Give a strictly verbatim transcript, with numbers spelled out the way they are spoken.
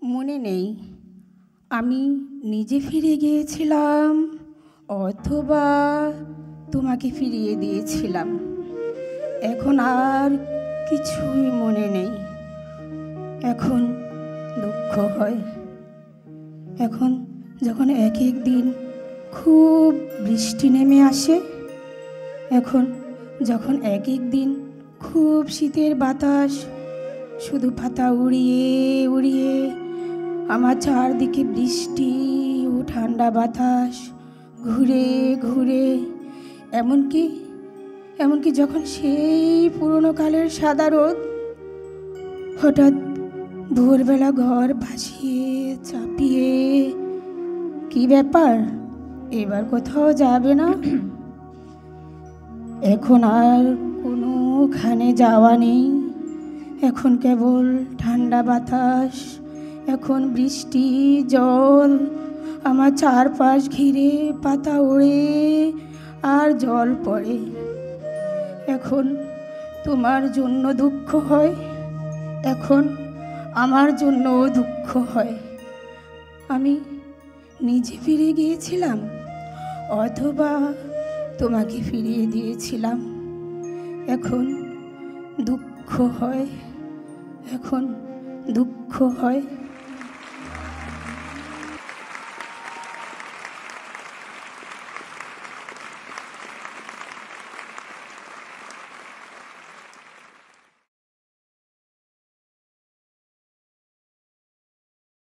মনে নেই আমি নিজে ফিরে গিয়েছিলাম অথবা তোমাকে ফিরিয়ে দিয়েছিলাম। এখন আর কিছুই মনে নেই। এখন দুঃখ হয়। এখন যখন এক এক দিন খুব বৃষ্টি নেমে আসে, এখন যখন এক এক দিন খুব শীতের বাতাস শুধু পাতা উড়িয়ে উড়িয়ে আমার চারদিকে বৃষ্টি ও ঠান্ডা বাতাস ঘুরে ঘুরে, এমনকি এমনকি যখন সেই পুরনো কালের সাদা রোদ হঠাৎ ভোরবেলা ঘর ভাসিয়ে চাপিয়ে, কি ব্যাপার এবার কোথাও যাবে না? এখন আর কোনোখানে যাওয়া নেই। এখন কেবল ঠান্ডা বাতাস, এখন বৃষ্টি জল আমার চারপাশ ঘিরে, পাতা ওড়ে আর জল পড়ে। এখন তোমার জন্য দুঃখ হয়, এখন আমার জন্য দুঃখ হয়। আমি নিজে ফিরে গিয়েছিলাম অথবা তোমাকে ফিরিয়ে দিয়েছিলাম। এখন দুঃখ হয়, এখন দুঃখ হয়।